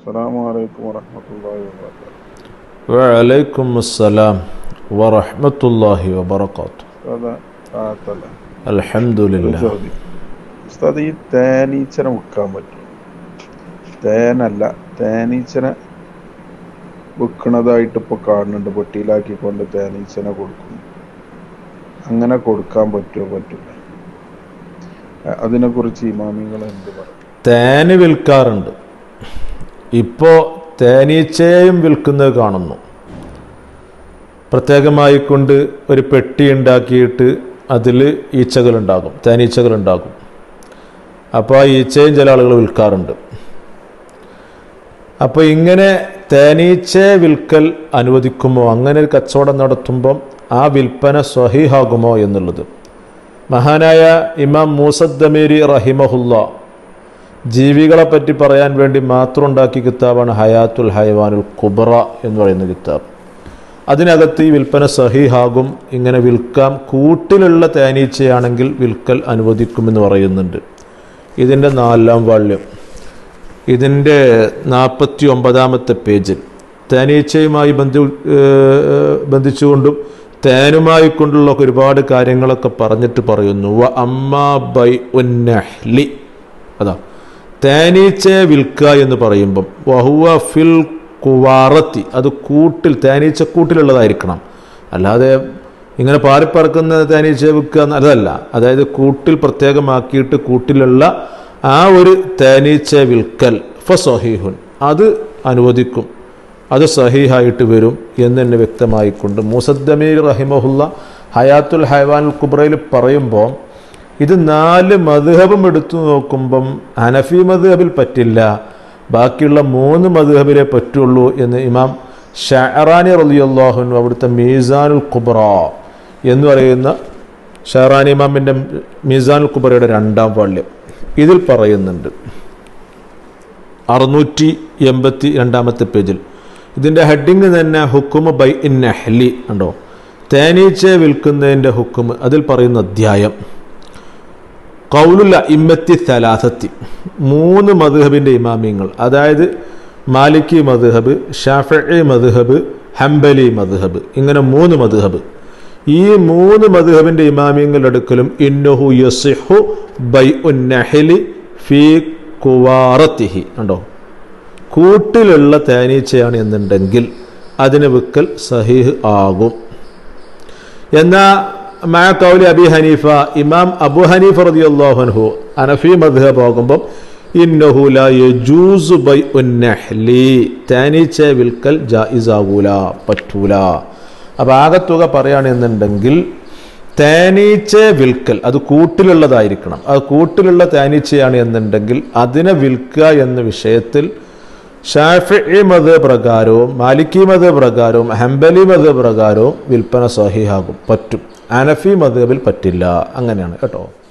السلام عليكم ورحمة الله وبركاته. وعليكم السلام ورحمة الله وبركاته. هذا تعالى الحمد لله. ഉസ്താദ്, ഈ തേനീച്ചനെ വിൽക്കാൻ പറ്റും? തേനല്ല, തേനീച്ചനെ വിൽക്കുന്നതായിട്ട് ഇപ്പോൾ കാണുന്നുണ്ട്. പെട്ടിയിലാക്കിക്കൊണ്ട് തേനീച്ചനെ കൊടുക്കുന്നു. അങ്ങനെ കൊടുക്കാൻ പറ്റുമോ പറ്റില്ല? അതിനെക്കുറിച്ച് ഇമാമിങ്ങൾ എന്ത് പറയും? തേന് വിൽക്കാറുണ്ട്. ഇപ്പോൾ തേനീച്ചയെയും വിൽക്കുന്നത് കാണുന്നു. പ്രത്യേകമായി കൊണ്ട് ഒരു പെട്ടി ഉണ്ടാക്കിയിട്ട് അതിൽ ഈച്ചകളുണ്ടാകും, തേനീച്ചകളുണ്ടാകും. അപ്പോൾ ആ ഈച്ചയും ചില ആളുകൾ വിൽക്കാറുണ്ട്. അപ്പോൾ ഇങ്ങനെ തേനീച്ചയെ വിൽക്കൽ അനുവദിക്കുമോ? അങ്ങനെ ഒരു കച്ചവടം നടത്തുമ്പം ആ വിൽപ്പന സ്വഹീഹാകുമോ എന്നുള്ളത് മഹാനായ ഇമാം മൂസദ്ദമീരി റഹിമഹുല്ല ജീവികളെ പറ്റി പറയാൻ വേണ്ടി മാത്രം ഉണ്ടാക്കിയ കിതാബാണ് ഹയാത്തുൽ ഹൈവാനുൽ കുബ്ര എന്ന് പറയുന്ന കിതാബ്. അതിനകത്ത് ഈ വിൽപ്പന സഹീഹാകും, ഇങ്ങനെ വിൽക്കാം, കൂട്ടിലുള്ള തേനീച്ചയാണെങ്കിൽ വിൽക്കൽ അനുവദിക്കുമെന്ന് പറയുന്നുണ്ട്. ഇതിൻ്റെ 4-ാം വാള്യം, ഇതിൻ്റെ 49-ാമത്തെ പേജിൽ തേനീച്ചയുമായി ബന്ധിച്ചുകൊണ്ടും തേനുമായി കൊണ്ടുള്ള ഒരുപാട് കാര്യങ്ങളൊക്കെ പറഞ്ഞിട്ട് പറയുന്നു. വ അമ്മാ ബൈ ഉന്നഹ്ലി, അതാ തേനീച്ചയെ വിൽക്കുക എന്ന് പറയുമ്പം വഹുവ ഫിൽ കുവാറത്തി, അത് കൂട്ടിൽ, തേനീച്ചക്കൂട്ടിലുള്ളതായിരിക്കണം. അല്ലാതെ ഇങ്ങനെ പാറിപ്പറക്കുന്ന തേനീച്ചയെ വിൽക്കുക അതല്ല. അതായത് കൂട്ടിൽ പ്രത്യേകമാക്കിയിട്ട് കൂട്ടിലുള്ള ആ ഒരു തേനീച്ചയെ വിൽക്കൽ ഫസഹീഹുൻ, അത് അനുവദിക്കും, അത് സഹീഹായിട്ട് വരും എന്ന് തന്നെ വ്യക്തമായിക്കൊണ്ട് മൂസദ്ദമീർ റഹിമഹുല്ല ഹയാത്തുൽ ഹൈവാനുൽ കുബ്രയിൽ പറയുമ്പോൾ ഇത് 4 മദ്ഹബും എടുത്തു നോക്കുമ്പം ഹനഫി മദ്ഹബിൽ പറ്റില്ല, ബാക്കിയുള്ള 3 മദ്ഹബിലേ പറ്റുള്ളൂ എന്ന് ഇമാം ഷഅറാനി റളിയല്ലാഹു അൻഹു അവിടുത്തെ മീസാനുൽ കുബ്ര എന്ന് പറയുന്ന ഷഅറാനി ഇമാമിൻ്റെ മീസാനുൽ കുബ്രയുടെ 2-ാം വാള്യം ഇതിൽ പറയുന്നുണ്ട്. 682-ാമത്തെ പേജിൽ ഇതിൻ്റെ ഹെഡിങ് തന്നെ ഹുക്കുമ് ബൈ ഇൻ നഹ്ലി ഉണ്ടോ, തേനീച്ചയെ വിൽക്കുന്നതിൻ്റെ ഹുക്കുമ്. അതിൽ പറയുന്ന അധ്യായം ഖൗലുൽ അഇമ്മത്തി സലാസത്തി, 3 മദ്ഹബിൻ്റെ ഇമാമിങ്ങൾ, അതായത് മാലിക്കി മദ്ഹബ്, ഷാഫിഈ മദ്ഹബ്, ഹംബലി മദ്ഹബ്, ഇങ്ങനെ 3 മദ്ഹബ്. ഈ 3 മദ്ഹബിൻ്റെ ഇമാമിങ്ങളുടെ അടുക്കലും ഇന്നഹു യസിഹു ബൈഉൻ നഹ്ലി ഫീ കുവാറത്തിഹി ഉണ്ടോ, കൂട്ടിലുള്ള തേനീച്ചയാണ് എന്നുണ്ടെങ്കിൽ അതിന് വിൽക്കൽ സഹീഹ് ആകും. എന്നാൽ മഅ ഖൗലി അബി ഹനീഫ, ഇമാം അബു ഹനീഫ റളിയല്ലാഹു അൻഹു ഹനഫി മദ്ഹബ് ആകുമ്പോൾ ഇന്നഹു ലാ യജൂസു ബൈഉൻ നഹ്ലി, തേനീച്ച വിൽക്കൽ ജായിസാകൂല, പറ്റൂല. അപ്പോൾ ആകത്തുക പറയുകയാണെന്നുണ്ടെങ്കിൽ തേനീച്ച വിൽക്കൽ അത് കൂട്ടിലുള്ളതായിരിക്കണം. അത് കൂട്ടിലുള്ള തേനീച്ചയാണ് എന്നുണ്ടെങ്കിൽ അതിനെ വിൽക്കുക എന്ന വിഷയത്തിൽ ഷാഫിഈ മദ്ഹബ് പ്രകാരവും മാലിക്കി മദ്ഹബ് പ്രകാരവും ഹംബലി മദ്ഹബ് പ്രകാരവും വിൽപ്പന സഹീഹാകും, പറ്റും. ഹനഫി മദ്ഹബിൽ പറ്റില്ല. അങ്ങനെയാണ് കേട്ടോ.